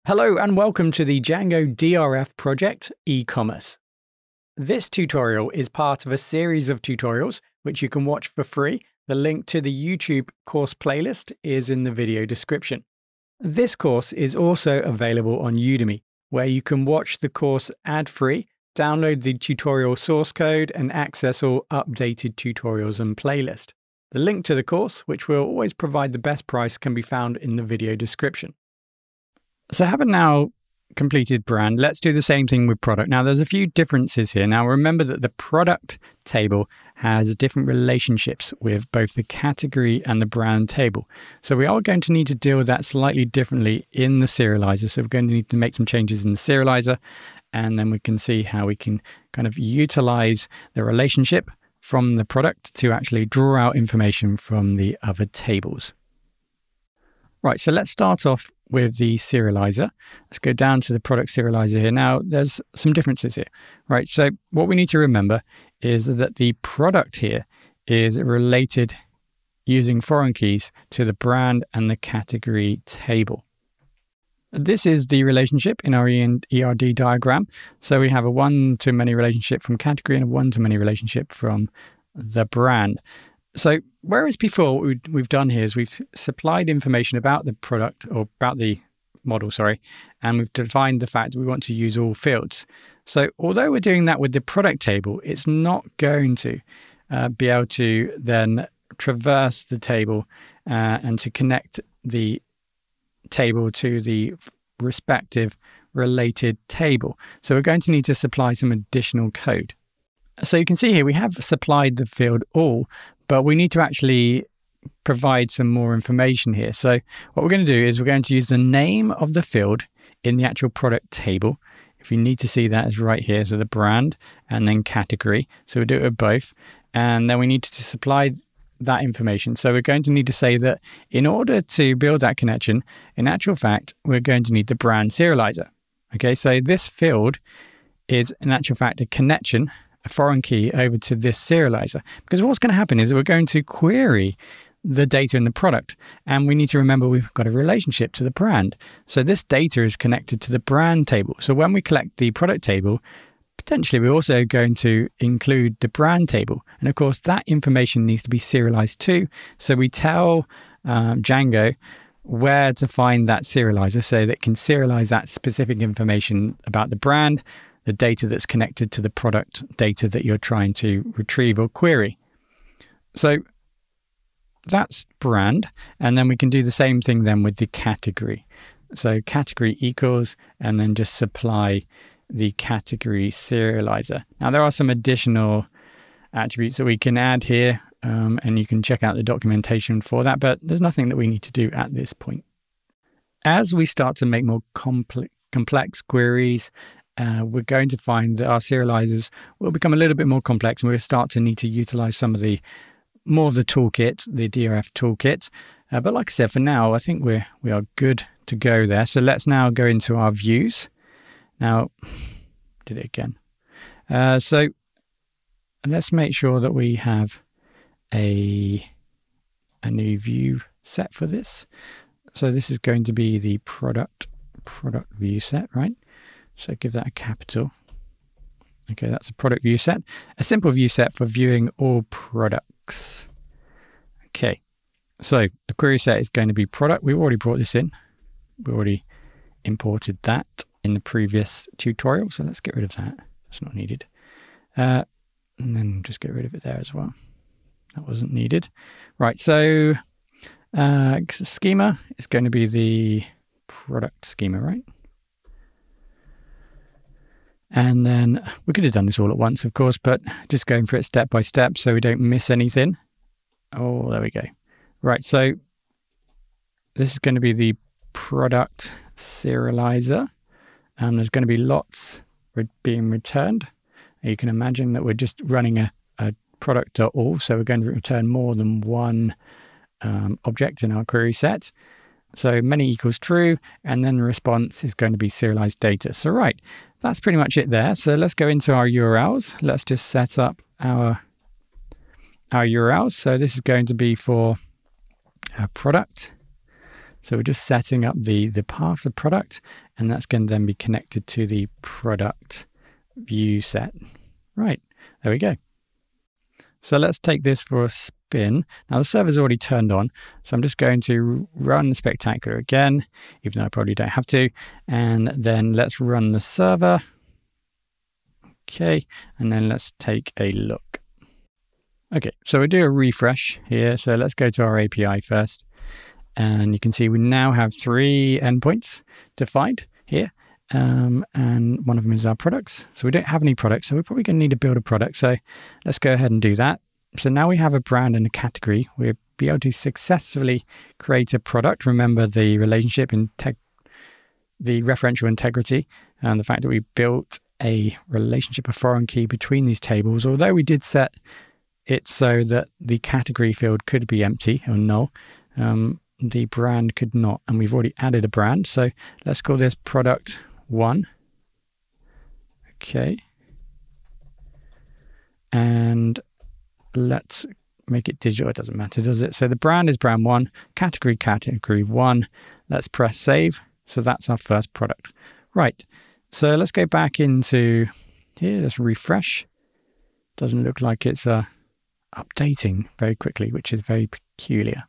Hello and welcome to the Django DRF project, eCommerce. This tutorial is part of a series of tutorials which you can watch for free. The link to the YouTube course playlist is in the video description. This course is also available on Udemy, where you can watch the course ad-free, download the tutorial source code, and access all updated tutorials and playlist. The link to the course, which will always provide the best price, can be found in the video description. So having now completed brand, let's do the same thing with product. Now there's a few differences here. Now remember that the product table has different relationships with both the category and the brand table. So we are going to need to deal with that slightly differently in the serializer. So we're going to need to make some changes in the serializer, and then we can see how we can kind of utilize the relationship from the product to actually draw out information from the other tables. Right, so let's start off with the serializer. Let's go down to the product serializer here. Now, there's some differences here, right? So what we need to remember is that the product here is related using foreign keys to the brand and the category table. This is the relationship in our ERD diagram. So we have a one-to-many relationship from category and a one-to-many relationship from the brand. So whereas before what we've done here is we've supplied information about the product, or about the model, and we've defined the fact that we want to use all fields. So although we're doing that with the product table, it's not going to be able to then traverse the table and to connect the table to the respective related table. So we're going to need to supply some additional code. So you can see here we have supplied the field all, but we need to actually provide some more information here. So what we're going to do is we're going to use the name of the field in the actual product table. If you need to see that, is right here. So the brand and then category. So we'll do it with both. And then we need to supply that information. So we're going to need to say that in order to build that connection, in actual fact, we're going to need the brand serializer. Okay, so this field is in actual fact a connection, a foreign key over to this serializer, because what's going to happen is we're going to query the data in the product, and we need to remember we've got a relationship to the brand. So this data is connected to the brand table. So when we collect the product table, potentially we're also going to include the brand table, and of course that information needs to be serialized too. So we tell Django where to find that serializer so that it can serialize that specific information about the brand, the data that's connected to the product data that you're trying to retrieve or query. So that's brand. And then we can do the same thing then with the category. So category equals, and then just supply the category serializer. Now there are some additional attributes that we can add here, and you can check out the documentation for that, but there's nothing that we need to do at this point. As we start to make more complex queries, we're going to find that our serializers will become a little bit more complex, and we'll start to need to utilize some of the more of the toolkit, the DRF toolkit. But like I said, for now, I think we are good to go there. So let's now go into our views. Now, did it again. So let's make sure that we have a new view set for this. So this is going to be the product view set, right? So give that a capital. Okay, that's a product view set. A simple view set for viewing all products. Okay, so the query set is going to be product. We've already brought this in. We already imported that in the previous tutorial. So let's get rid of that. It's not needed. And then just get rid of it there as well. That wasn't needed. Right, so schema is going to be the product schema, right? And then we could have done this all at once, of course, but just going for it step by step so we don't miss anything. Oh, there we go. Right, so this is going to be the product serializer. There's going to be lots being returned. You can imagine that we're just running a product.all, so we're going to return more than one object in our query set. So many equals true, and then the response is going to be serialized data. So right, that's pretty much it there. So let's go into our URLs. Let's just set up our URLs. So this is going to be for our product. So we're just setting up the path of the product, and that's going to then be connected to the product viewset. Right, there we go. So let's take this for a spin. Now the server's already turned on, so I'm just going to run Spectacular again, even though I probably don't have to. And then let's run the server. Okay, and then let's take a look. Okay, so we'll do a refresh here. So let's go to our API first. And you can see we now have 3 endpoints defined here. And one of them is our products. So we don't have any products, so we're probably going to need to build a product. So let's go ahead and do that. So now we have a brand and a category. We'll be able to successfully create a product. Remember the relationship, the referential integrity, and the fact that we built a relationship, a foreign key between these tables. Although we did set it so that the category field could be empty or null, the brand could not. And we've already added a brand. So let's call this product 1. Okay. And let's make it digital. It doesn't matter, does it? So the brand is brand 1, category 1. Let's press save. So that's our first product. Right. So let's go back into here. Let's refresh. Doesn't look like it's updating very quickly, which is very peculiar.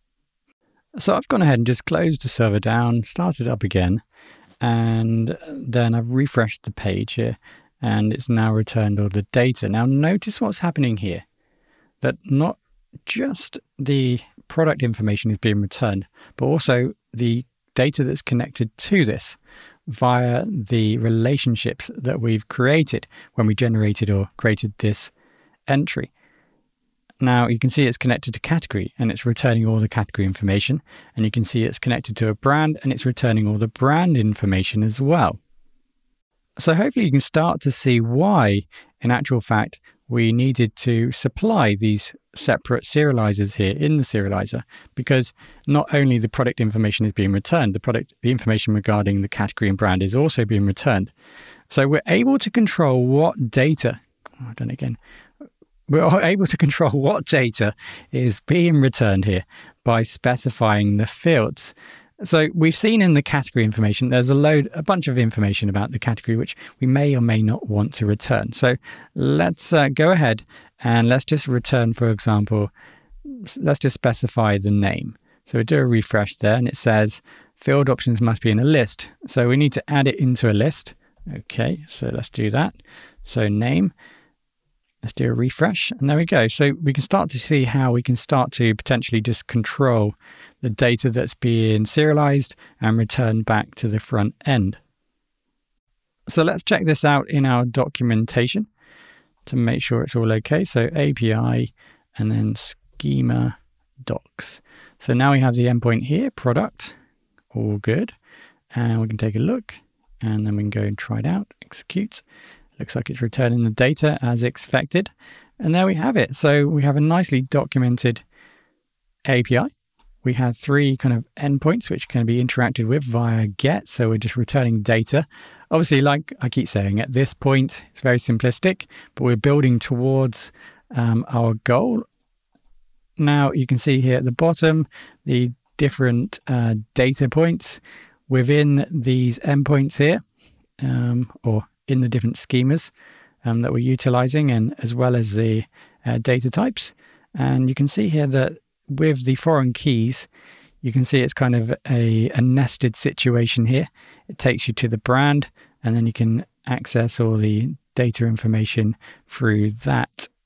So I've gone ahead and just closed the server down, started up again, and then I've refreshed the page here, and it's now returned all the data. Now notice what's happening here, that not just the product information is being returned, but also the data that's connected to this via the relationships that we've created when we generated or created this entry. Now you can see it's connected to category and it's returning all the category information, and you can see it's connected to a brand and it's returning all the brand information as well. So hopefully you can start to see why, in actual fact, we needed to supply these separate serializers here in the serializer, because not only the product information is being returned, the information regarding the category and brand is also being returned. So we're able to control what data, we're able to control what data is being returned here by specifying the fields. So we've seen in the category information, there's a bunch of information about the category which we may or may not want to return. So let's go ahead and let's just return, for example, let's just specify the name. So we do a refresh there and it says field options must be in a list. So we need to add it into a list. Okay, so let's do that. So name. Let's do a refresh, and there we go. So we can start to see how we can start to potentially just control the data that's being serialized and returned back to the front end. So let's check this out in our documentation to make sure it's all okay. So API and then schema docs. So now we have the endpoint here, product, all good. And we can take a look, and then we can go and try it out, execute. Looks like it's returning the data as expected. And there we have it. So we have a nicely documented API. We have 3 kind of endpoints which can be interacted with via get. So we're just returning data. Obviously, like I keep saying, at this point, it's very simplistic, but we're building towards our goal. Now you can see here at the bottom, the different data points within these endpoints here, or in the different schemas that we're utilizing, and as well as the data types. And you can see here that with the foreign keys, you can see it's kind of a nested situation here. It takes you to the brand, and then you can access all the data information through that